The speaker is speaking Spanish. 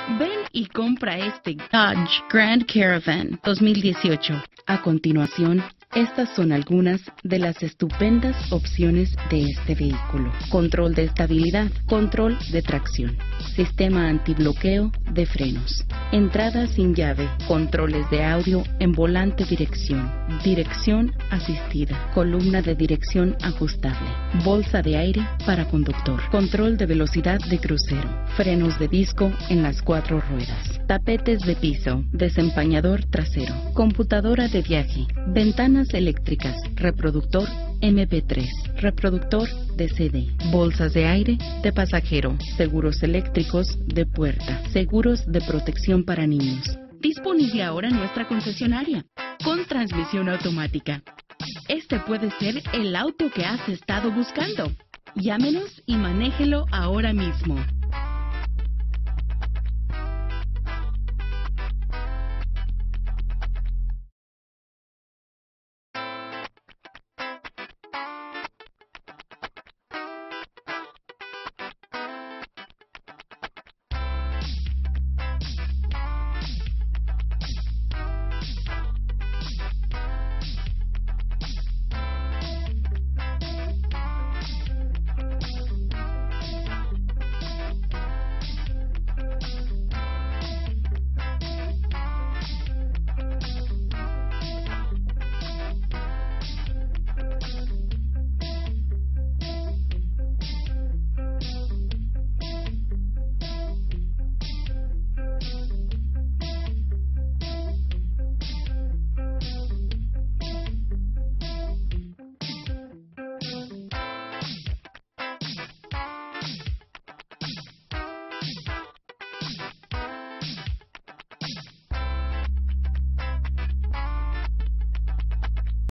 Ven y compra este Dodge Grand Caravan 2018. A continuación, estas son algunas de las estupendas opciones de este vehículo. Control de estabilidad, control de tracción, sistema antibloqueo de frenos, entrada sin llave, controles de audio en volante dirección, dirección asistida, columna de dirección ajustable, bolsa de aire para conductor, control de velocidad de crucero, frenos de disco en las 4 ruedas, tapetes de piso, desempañador trasero, computadora de viaje, ventanas eléctricas, reproductor MP3, reproductor de CD, bolsas de aire de pasajero, seguros eléctricos de puerta, seguros de protección para niños. Disponible ahora en nuestra concesionaria, con transmisión automática. Este puede ser el auto que has estado buscando. Llámenos y manéjelo ahora mismo.